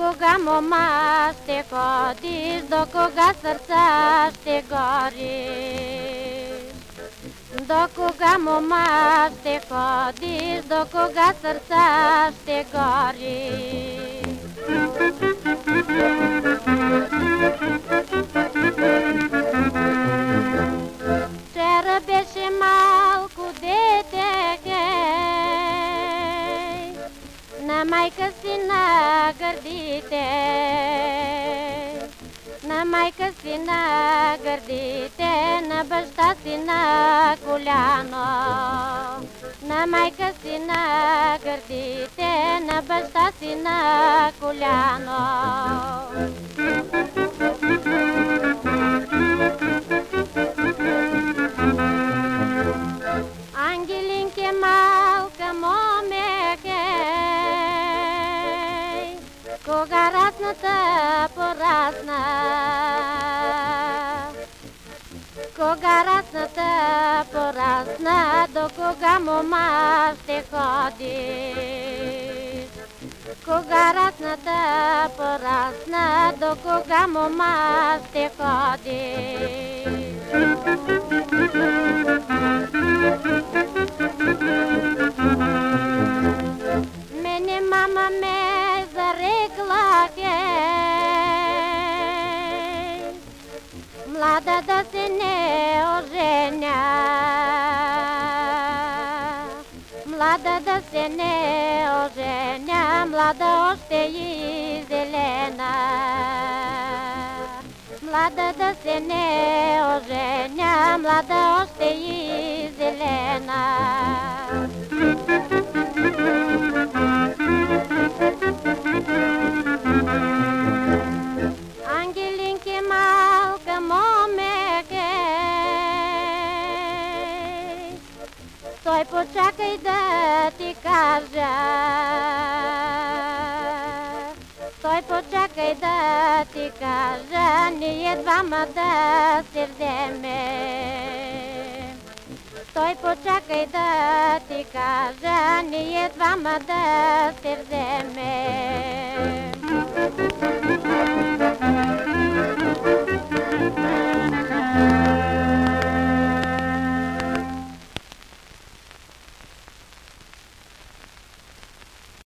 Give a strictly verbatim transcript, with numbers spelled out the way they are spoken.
кога, мома, ще ходиш, до кога сърца ще гориш? До кога, мома, ще ходиш, до кога сърца ще гориш? Вчера беше малко дете, хей, на майка си на гърдите, на майка си на гърдите, на баща си на коляно, на майка си на гърдите, на баща си на коляно. Ангелинке, малка момеке, кога расната порасна, кога расната порасна, до кога, мома, ще ходиш? Кога расната порасна, до кога, мома, ще ходиш? Мене мама ме зарекла, хей, млада да се не оженя, млада да се не оженя, млада още и зелена, млада да се не оженя, млада още и зелена. Ангелинке, малка момеке, стой, почакай да ти кажа, стой, почакай да ти кажа, ние двама да се вземем. Стой, почакай да ти кажа, ние двама да се вземем.